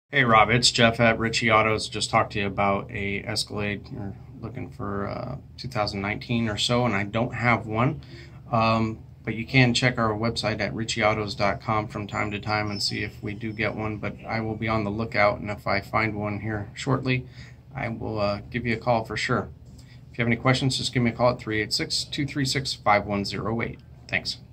Hey Rob, it's Jeff at Ritchie Autos. Just talked to you about a Escalade. You're looking for 2019 or so, and I don't have one. But you can check our website at ritchieautos.com from time to time and see if we do get one. But I will be on the lookout, and if I find one here shortly, I will give you a call for sure. If you have any questions, just give me a call at 386-236-5108. Thanks.